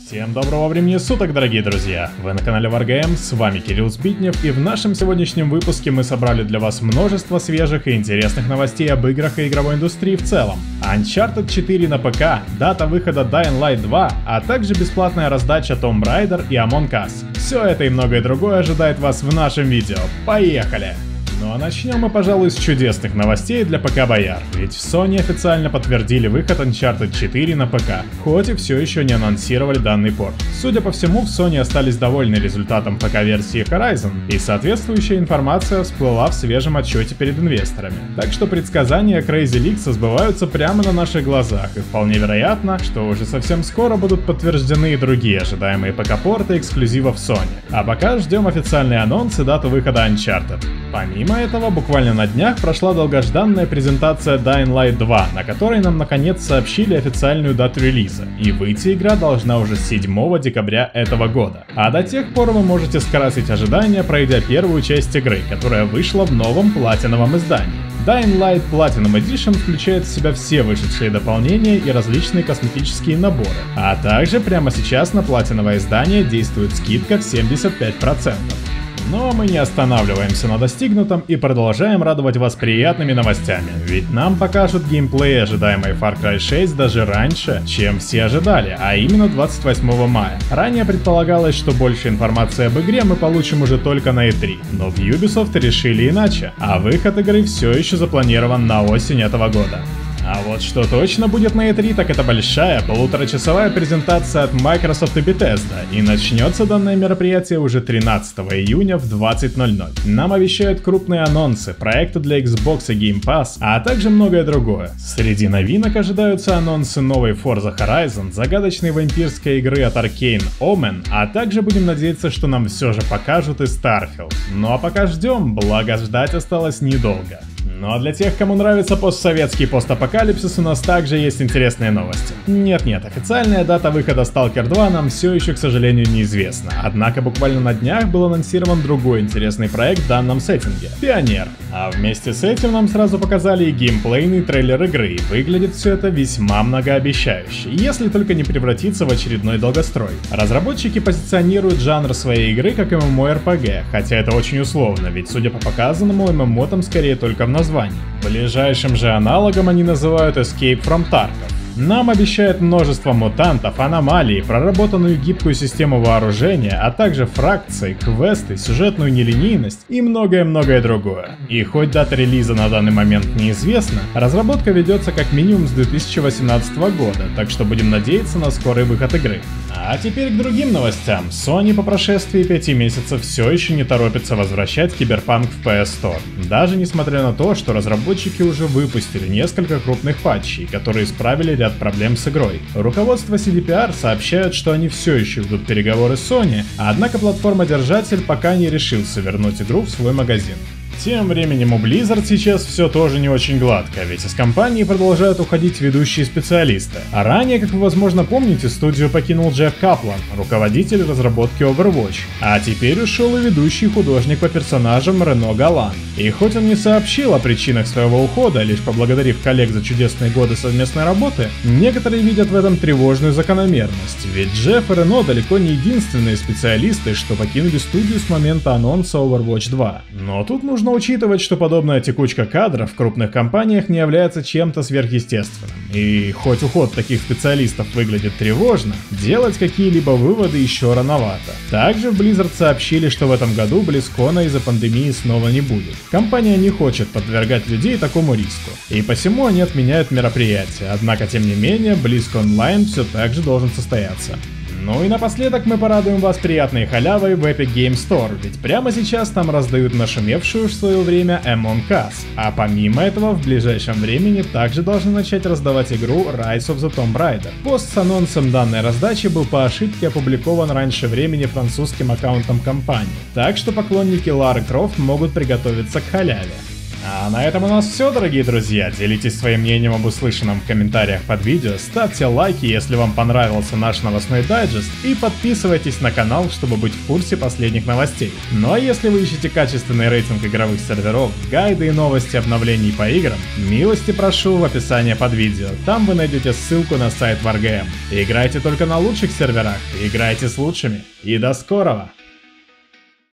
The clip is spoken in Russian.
Всем доброго времени суток, дорогие друзья! Вы на канале Wargame, с вами Кирилл Збитнев, и в нашем сегодняшнем выпуске мы собрали для вас множество свежих и интересных новостей об играх и игровой индустрии в целом. Uncharted 4 на ПК, дата выхода Dying Light 2, а также бесплатная раздача Tomb Raider и Among Us. Все это и многое другое ожидает вас в нашем видео. Поехали! Ну а начнем мы, пожалуй, с чудесных новостей для ПК-бояр, ведь в Sony официально подтвердили выход Uncharted 4 на ПК, хоть и все еще не анонсировали данный порт. Судя по всему, в Sony остались довольны результатом ПК-версии Horizon, и соответствующая информация всплыла в свежем отчете перед инвесторами. Так что предсказания Crazy Leaks сбываются прямо на наших глазах, и вполне вероятно, что уже совсем скоро будут подтверждены и другие ожидаемые ПК-порты эксклюзивов Sony. А пока ждем официальный анонс и дату выхода Uncharted. Помимо этого, буквально на днях прошла долгожданная презентация Dying Light 2, на которой нам наконец сообщили официальную дату релиза, и выйти игра должна уже 7 декабря этого года. А до тех пор вы можете скрасить ожидания, пройдя первую часть игры, которая вышла в новом платиновом издании. Dying Light Platinum Edition включает в себя все вышедшие дополнения и различные косметические наборы, а также прямо сейчас на платиновое издание действует скидка в 75%. Но мы не останавливаемся на достигнутом и продолжаем радовать вас приятными новостями, ведь нам покажут геймплей ожидаемой Far Cry 6 даже раньше, чем все ожидали, а именно 28 мая. Ранее предполагалось, что больше информации об игре мы получим уже только на E3, но в Ubisoft решили иначе, а выход игры все еще запланирован на осень этого года. А вот что точно будет на E3, так это большая полуторачасовая презентация от Microsoft и Bethesda, и начнется данное мероприятие уже 13 июня в 20:00. Нам обещают крупные анонсы, проекты для Xbox и Game Pass, а также многое другое. Среди новинок ожидаются анонсы новой Forza Horizon, загадочной вампирской игры от Arkane Omen, а также будем надеяться, что нам все же покажут и Starfield. Ну а пока ждем, благо ждать осталось недолго. Ну а для тех, кому нравится постсоветский постапокалипсис, у нас также есть интересные новости. Нет, официальная дата выхода Stalker 2 нам все еще, к сожалению, неизвестна. Однако буквально на днях был анонсирован другой интересный проект в данном сеттинге — Пионер. А вместе с этим нам сразу показали и геймплейный трейлер игры, и выглядит все это весьма многообещающе, если только не превратится в очередной долгострой. Разработчики позиционируют жанр своей игры как MMORPG, хотя это очень условно, ведь судя по показанному, ММО там скорее только в названии. Ближайшим же аналогом они называют Escape from Tarkov. Нам обещают множество мутантов, аномалий, проработанную гибкую систему вооружения, а также фракции, квесты, сюжетную нелинейность и многое-многое другое. И хоть дата релиза на данный момент неизвестна, разработка ведется как минимум с 2018 года, так что будем надеяться на скорый выход игры. А теперь к другим новостям. Sony по прошествии 5 месяцев все еще не торопится возвращать Киберпанк в PS Store, даже несмотря на то, что разработчики уже выпустили несколько крупных патчей, которые исправили ряд проблем с игрой. Руководство CDPR сообщают, что они все еще ведут переговоры с Sony, однако платформодержатель пока не решился вернуть игру в свой магазин. Тем временем у Blizzard сейчас все тоже не очень гладко, ведь из компании продолжают уходить ведущие специалисты. А ранее, как вы возможно помните, студию покинул Джефф Каплан, руководитель разработки Overwatch, а теперь ушел и ведущий художник по персонажам Рено Галан. И хоть он не сообщил о причинах своего ухода, лишь поблагодарив коллег за чудесные годы совместной работы, некоторые видят в этом тревожную закономерность, ведь Джефф и Рено далеко не единственные специалисты, что покинули студию с момента анонса Overwatch 2. Но тут нужно учитывать, что подобная текучка кадров в крупных компаниях не является чем-то сверхъестественным. И хоть уход таких специалистов выглядит тревожно, делать какие-либо выводы еще рановато. Также в Blizzard сообщили, что в этом году BlizzCon из-за пандемии снова не будет. Компания не хочет подвергать людей такому риску, и посему они отменяют мероприятие, однако тем не менее BlizzCon Online все так же должен состояться. Ну и напоследок мы порадуем вас приятной халявой в Epic Game Store, ведь прямо сейчас там раздают нашумевшую в свое время Among Us. А помимо этого, в ближайшем времени также должны начать раздавать игру Rise of the Tomb Raider. Пост с анонсом данной раздачи был по ошибке опубликован раньше времени французским аккаунтом компании, так что поклонники Лары Крофт могут приготовиться к халяве. А на этом у нас все, дорогие друзья. Делитесь своим мнением об услышанном в комментариях под видео, ставьте лайки, если вам понравился наш новостной дайджест, и подписывайтесь на канал, чтобы быть в курсе последних новостей. Ну а если вы ищете качественный рейтинг игровых серверов, гайды и новости обновлений по играм, милости прошу в описании под видео, там вы найдете ссылку на сайт Wargame. Играйте только на лучших серверах, играйте с лучшими, и до скорого!